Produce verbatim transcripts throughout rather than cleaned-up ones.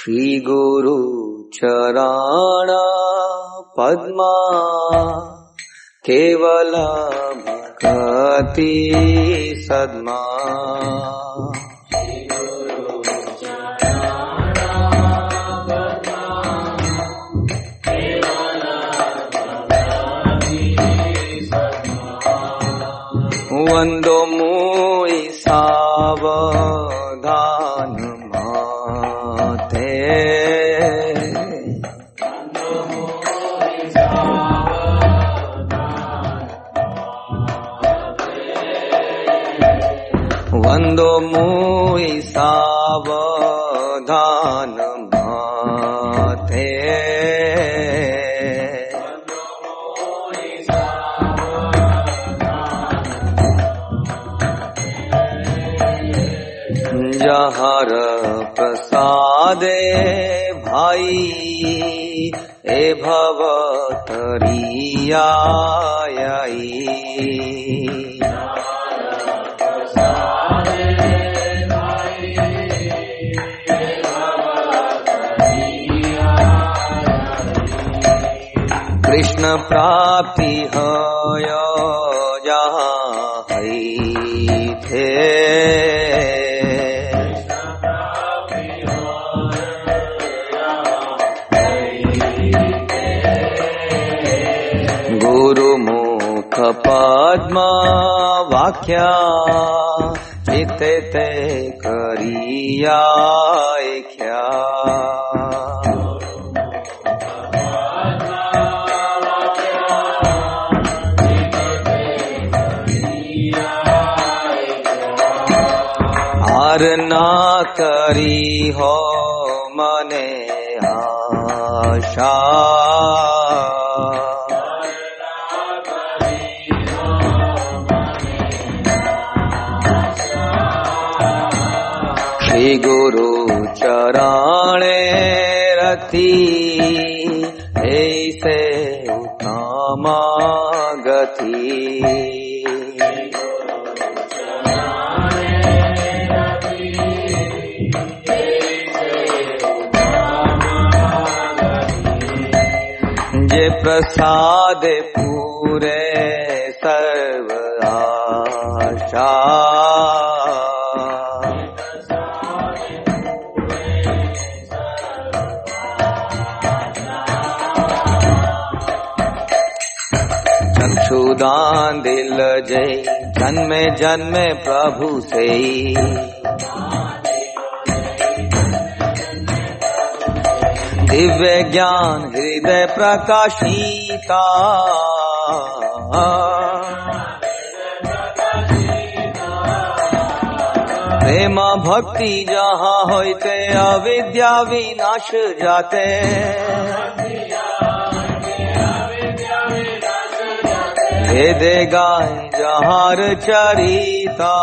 श्री गुरु चरण पद्मा केवल भक्ति सद्मा। वंदो मुई सावधान माते, वंदो मुई सावधान माते। जहर प्रसादे भाई ए भवतरियाई। कृष्ण प्राप्ति है जहाँ है थे, गुरुमुख पद्म वाक्या चित्ते ते करिया ख्या। हार ना करी हो मने आशा, श्री गुरु चरणे रति ऐसे उत्तम गति। जे प्रसाद पूरे सर्व आशा, चक्षुदान दिल जय जन्मे जन्मे प्रभु से। दिव्य ज्ञान हृदय प्रकाशिता, प्रेम भक्ति जहाँ होते अविद्या विनाश जाते। वेदे गाय जहाँ चरिता,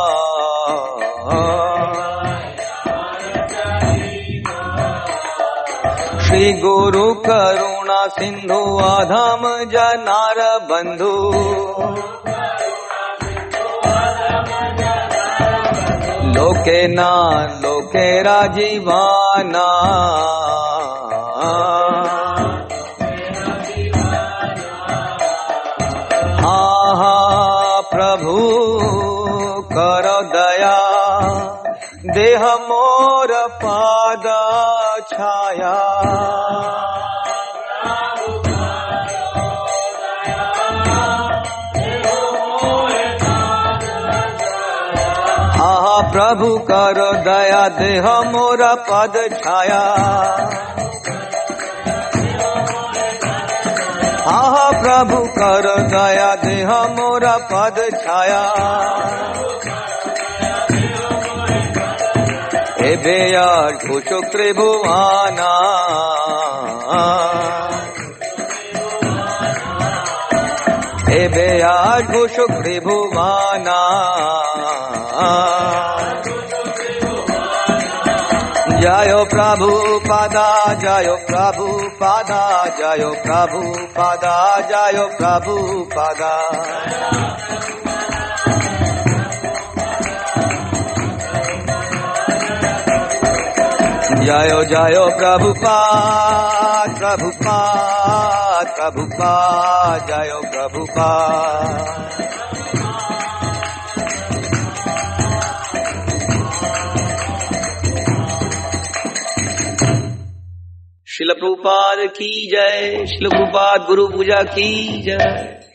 श्री गुरु करुणा सिंधु अधम जनार बंधु। लोके ना लोके राजीवाना, हा हा प्रभु करो दया देह मोर पाद छाया। हा प्रभु करो दया देह मोर पद छाया। हा प्रभु करो दया देह मोर पद छाया। एबे घुषु त्रिभुवाना, एबे घुषु त्रिभुवाना। जयो प्रभु पादा जयो प्रभु पादा जयो प्रभु पादा जयो प्रभु पादा। जयो जयो प्रभुपाद प्रभुपाद प्रभुपाद जयो प्रभुपाद। श्रील प्रभुपाद की जय। श्रील प्रभुपाद गुरु पूजा की जय।